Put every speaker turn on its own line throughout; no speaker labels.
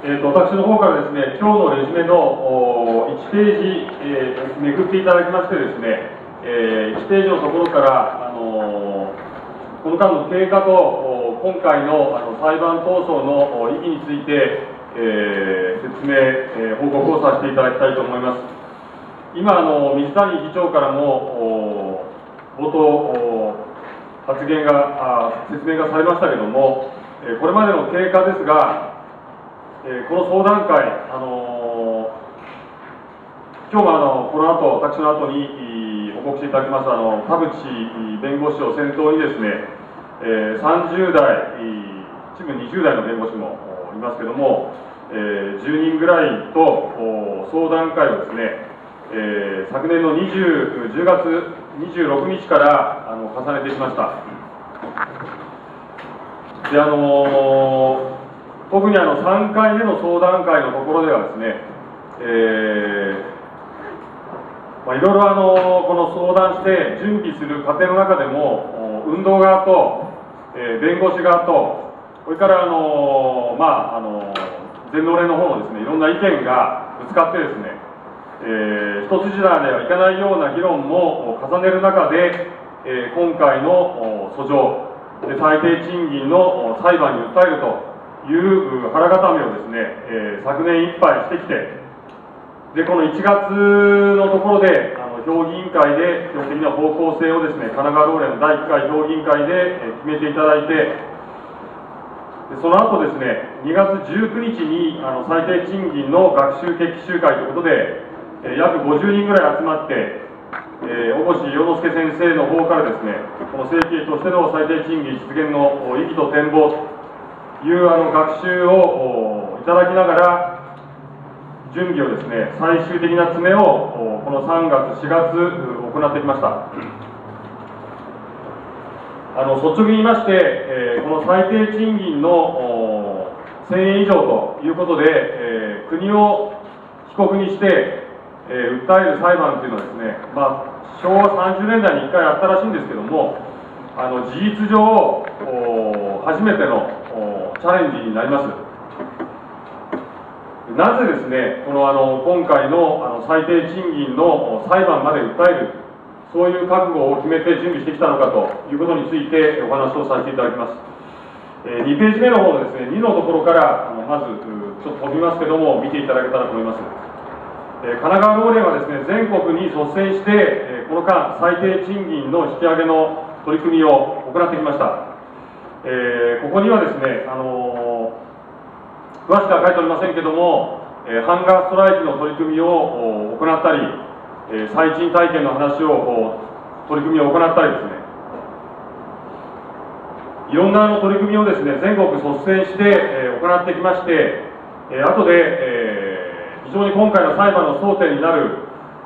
私の方からですね、今日のレジュメの1ページ、めくっていただきましてですね、1ページのところから、この間の経過と今回の裁判闘争の意義について、説明、報告をさせていただきたいと思います。今、水谷議長からも冒頭説明がされましたけれども、これまでの経過ですが、この相談会、今日もこの後、私の後に報告していただきます田淵弁護士を先頭にですね、30代、一部20代の弁護士もいますけれども、10人ぐらいと相談会をですね、昨年の10月26日から重ねてきました。で特に3回目の相談会のところではですね、いろいろこの相談して準備する過程の中でも、運動側と、弁護士側と、それから全農連の方のですね、いろんな意見がぶつかってですね、一筋縄ではいかないような議論も重ねる中で、今回の訴状、最低賃金の裁判に訴えるという腹固めをですね、昨年いっぱいしてきて、でこの1月のところで評議員会で基本的な方向性をですね、神奈川労連の第1回評議員会で決めていただいて、でその後ですね、2月19日に最低賃金の学習決起集会ということで、約50人ぐらい集まって、小越洋之助先生の方からですね、この正規としての最低賃金実現の意義と展望という学習をいただきながら、準備をですね、最終的な詰めをこの3月、4月行ってきました。率直に言いまして、この最低賃金の1000円以上ということで、国を被告にして、訴える裁判というのはですね、昭和30年代に1回あったらしいんですけども、事実上初めてのチャレンジになります。なぜですね、今回の最低賃金の裁判まで訴える、そういう覚悟を決めて準備してきたのかということについてお話をさせていただきます。2ページ目の方のですね、2のところからまずちょっと飛びますけども、見ていただけたらと思います。神奈川労連はですね、全国に率先して、この間、最低賃金の引き上げの取り組みを行ってきました。ここにはですね、詳しくは書いておりませんけども、ハンガーストライキの取り組みを行ったり、最賃体験の話を取り組みを行ったりですね、いろんな取り組みをですね、全国率先して、行ってきまして、後で、非常に今回の裁判の争点になる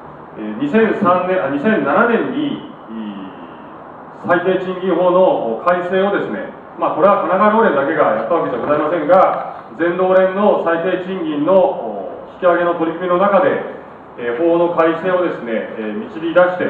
2007年に最低賃金法の改正をですね、これは神奈川労連だけがやったわけじゃございませんが、全労連の最低賃金の引き上げの取り組みの中で、法の改正をですね、導き出して、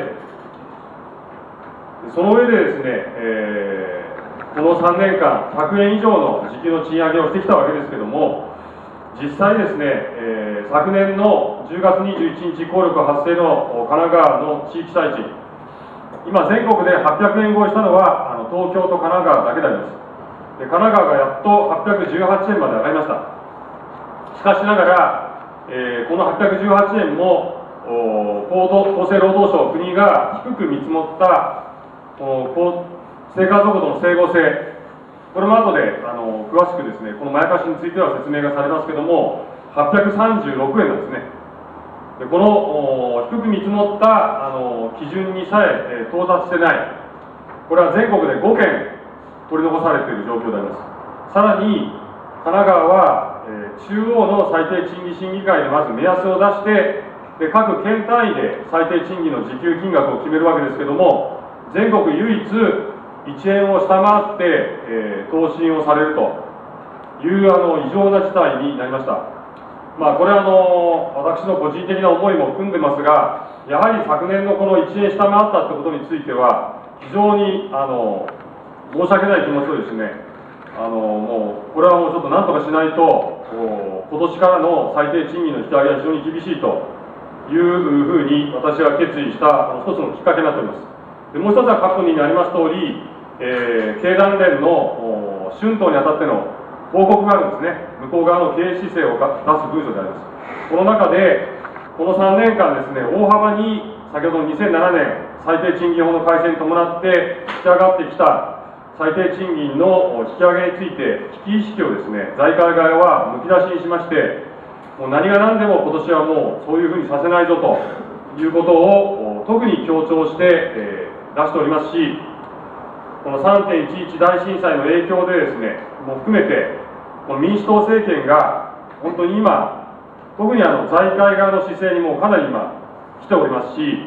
その上でですね、この3年間、100円以上の時給の賃上げをしてきたわけですけれども、実際ですね、昨年の10月21日効力発生の神奈川の地域最賃、今全国で800円超えしたのは東京と神奈川だけであります。で神奈川がやっと818円まで上がりました。しかしながら、この818円も厚生労働省、国が低く見積もった生活保護との整合性、これも後で詳しくですね、このまやかしについては説明がされますけども、836円なんですね。でこの低く見積もった基準にさえ到達してない、これは全国で5件取り残されている状況であります。さらに神奈川は、中央の最低賃金審議会でまず目安を出して、で各県単位で最低賃金の時給金額を決めるわけですけども、全国唯一1円を下回って、答申をされるという異常な事態になりました。これは私の個人的な思いも含んでますが、やはり昨年のこの1円下回ったということについては、非常に申し訳ない気持ちをですね、もうこれはもうちょっとなんとかしないと、 今年からの最低賃金の引き上げは非常に厳しいというふうに私が決意した一つのきっかけになっております。でもう一つは各国にあります通り、経団連の春闘にあたっての報告があるんですね。向こう側の経営姿勢を出す文書であります。この中で、この3年間ですね、大幅に先ほどの2007年最低賃金法の改正に伴って引き上がってきた最低賃金の引き上げについて危機意識をですね、財界側はむき出しにしまして、もう何が何でも今年はもうそういうふうにさせないぞということを特に強調して、出しておりますし、この3.11大震災の影響でですね、も含めてこの民主党政権が本当に今、特に財界側の姿勢にもかなり今来ておりますし、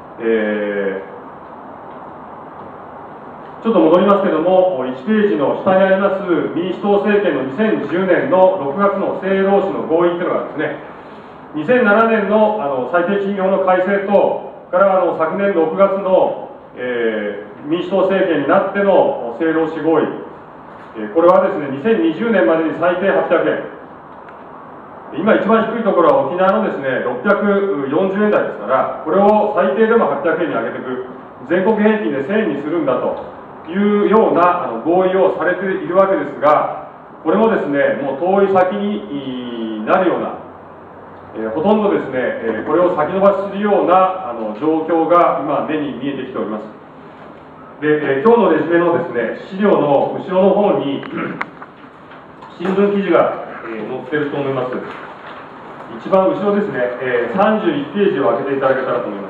ちょっと戻りますけれども、1ページの下にあります民主党政権の2010年の6月の政労使の合意というのがですね、2007年の最低賃金法の改正と、から昨年6月の、民主党政権になっての政労使合意、これはですね、2020年までに最低800円、今一番低いところは沖縄のですね、640円台ですから、これを最低でも800円に上げていく、全国平均で1000円にするんだというような合意をされているわけですが、これもですね、もう遠い先になるような、ほとんどですね、これを先延ばしするような状況が今、目に見えてきております。で、今日のレジュメのですね、資料の後ろの方に、新聞記事が載っていると思います。一番後ろですね、31ページを開けていただけたらと思います。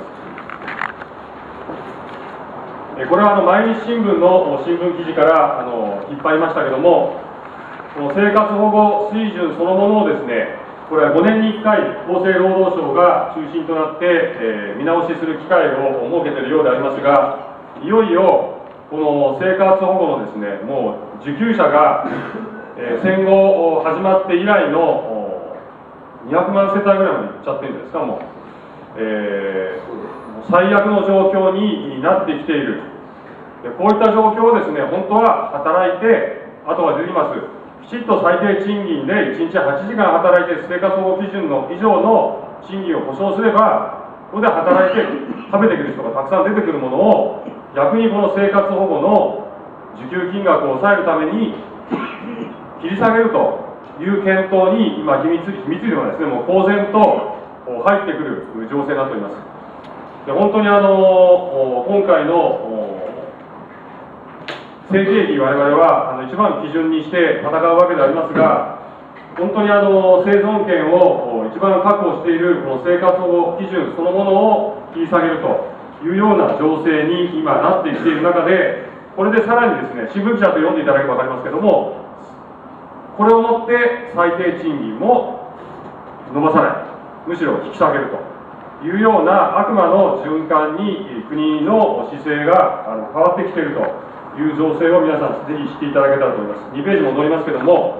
これは毎日新聞の新聞記事から引っ張りましたけども、この生活保護水準そのものをですね、これは5年に1回、厚生労働省が中心となって、見直しする機会を設けているようでありますが、いよいよこの生活保護のですね、もう受給者が、戦後始まって以来の200万世帯ぐらいまでいっちゃってるんですか、もう、最悪の状況になってきている。こういった状況をですね、本当は働いて、あとは出てきます。きちっと最低賃金で1日8時間働いて生活保護基準の以上の賃金を保障すれば、ここで働いて食べてくる人がたくさん出てくるものを、逆にこの生活保護の受給金額を抑えるために切り下げるという検討に今秘密ではですね、もう公然と入ってくる情勢になっております。で、本当に今回の政治費、我々は一番基準にして戦うわけでありますが、本当に生存権を一番確保しているこの生活保護基準そのものを切り下げるというような情勢に今なってきている中で、これでさらにですね、新聞記者と読んでいただければ分かりますけれども、これをもって最低賃金も伸ばさない、むしろ引き下げるというような悪魔の循環に国の姿勢が変わってきているという情勢を皆さんぜひ知っていただけたらと思います。2ページ戻りますけれども、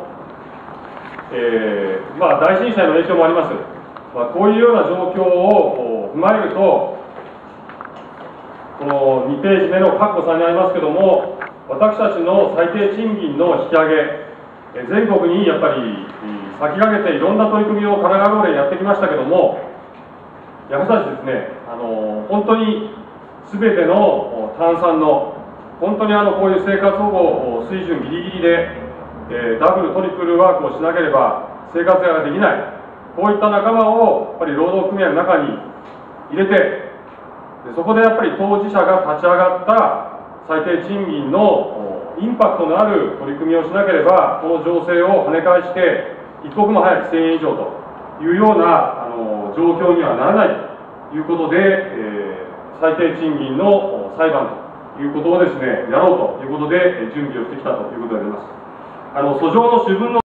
大震災の影響もあります。こういうような状況を踏まえると、この2ページ目の括弧3にありますけれども、私たちの最低賃金の引き上げ、全国にやっぱり先駆けていろんな取り組みを神奈川労連やってきましたけども、やはりですね、本当に全ての単産の、本当にこういう生活保護水準ギリギリで、ダブルトリプルワークをしなければ生活ができない、こういった仲間をやっぱり労働組合の中に入れて、そこでやっぱり当事者が立ち上がった最低賃金のインパクトのある取り組みをしなければ、この情勢を跳ね返して一刻も早く1000円以上というような状況にはならないということで、最低賃金の裁判ということをですね、やろうということで準備をしてきたということであります。訴状の主文の